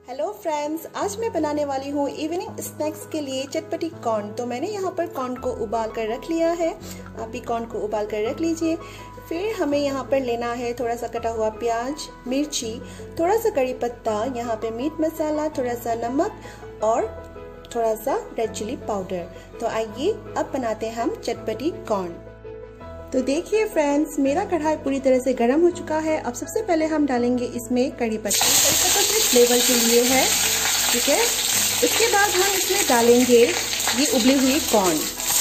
Hello friends, आज मैं बनाने वाली हूँ इवनिंग स्नैक्स के लिए चटपटी कॉर्न। तो मैंने यहाँ पर कॉर्न को उबाल कर रख लिया है। आप भी कॉर्न को उबाल कर रख लीजिए। फिर हमें यहाँ पर लेना है थोड़ा सा कटा हुआ प्याज, मिर्ची, थोड़ा सा कड़ी पत्ता, यहाँ पे मीट मसाला, थोड़ा सा नमक और थोड़ा सा रेड चिली पाउडर। तो आइए अब बनाते हैं हम चटपटी कॉर्न। तो देखिए फ्रेंड्स, मेरा कढ़ाई पूरी तरह से गर्म हो चुका है। अब सबसे पहले हम डालेंगे इसमें कड़ी पत्ता। कड़ी पत्ता सिर्फ फ्लेवर के लिए है, ठीक है। उसके बाद हम इसमें डालेंगे ये उबली हुई कॉर्न।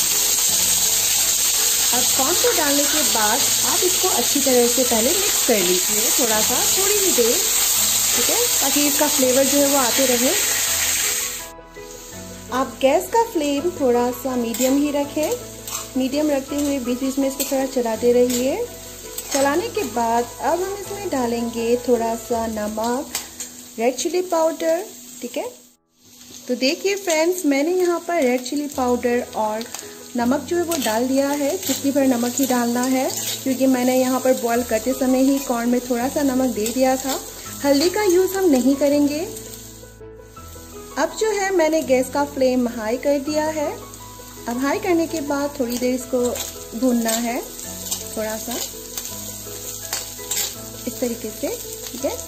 अब कॉर्न को डालने के बाद आप इसको अच्छी तरह से पहले मिक्स कर लीजिए, थोड़ी ही देर, ठीक है, ताकि इसका फ्लेवर जो है वो आते रहे। आप गैस का फ्लेम थोड़ा सा मीडियम ही रखें। मीडियम रखते हुए बीच बीच में इसको थोड़ा चलाते रहिए। चलाने के बाद अब हम इसमें डालेंगे थोड़ा सा नमक, रेड चिली पाउडर, ठीक है। तो देखिए फ्रेंड्स, मैंने यहाँ पर रेड चिली पाउडर और नमक जो है वो डाल दिया है। चुटकी भर नमक ही डालना है, क्योंकि मैंने यहाँ पर बॉईल करते समय ही कॉर्न में थोड़ा सा नमक दे दिया था। हल्दी का यूज़ हम नहीं करेंगे। अब जो है मैंने गैस का फ्लेम हाई कर दिया है। अब हाई करने के बाद थोड़ी देर इसको भूनना है, थोड़ा सा इस तरीके से, ठीक है।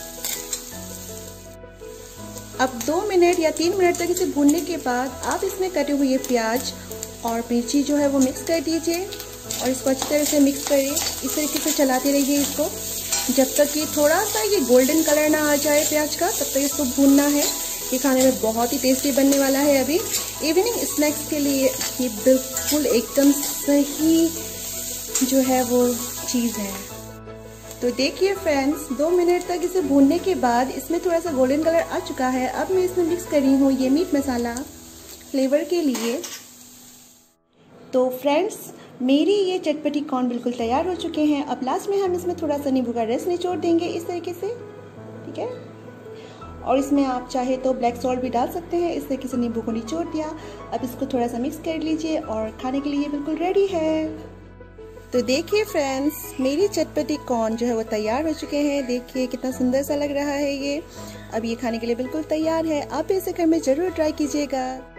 अब 2 मिनट या 3 मिनट तक इसे भूनने के बाद आप इसमें कटे हुए प्याज और मिर्ची जो है वो मिक्स कर दीजिए और इसको अच्छी तरह से मिक्स करिए। इस तरीके से चलाते रहिए इसको जब तक कि थोड़ा सा ये गोल्डन कलर ना आ जाए प्याज का, तब तक इसको भूनना है। ये खाने में बहुत ही टेस्टी बनने वाला है। अभी इवनिंग स्नैक्स के लिए ये बिल्कुल एकदम सही जो है वो चीज़ है। तो देखिए फ्रेंड्स, 2 मिनट तक इसे भूनने के बाद इसमें थोड़ा सा गोल्डन कलर आ चुका है। अब मैं इसमें मिक्स कर रही हूँ ये मीट मसाला फ्लेवर के लिए। तो फ्रेंड्स, मेरी ये चटपटी कॉर्न बिल्कुल तैयार हो चुके हैं। अब लास्ट में हम इसमें थोड़ा सा नींबू का रस निचोड़ देंगे इस तरीके से, ठीक है। और इसमें आप चाहे तो ब्लैक सॉल्ट भी डाल सकते हैं। इस तरीके से नींबू को निचोड़ दिया। अब इसको थोड़ा सा मिक्स कर लीजिए और खाने के लिए बिल्कुल रेडी है। तो देखिए फ्रेंड्स, मेरी चटपटी कॉर्न जो है वो तैयार हो चुके हैं। देखिए कितना सुंदर सा लग रहा है ये। अब ये खाने के लिए बिल्कुल तैयार है। आप इसे घर में ज़रूर ट्राई कीजिएगा।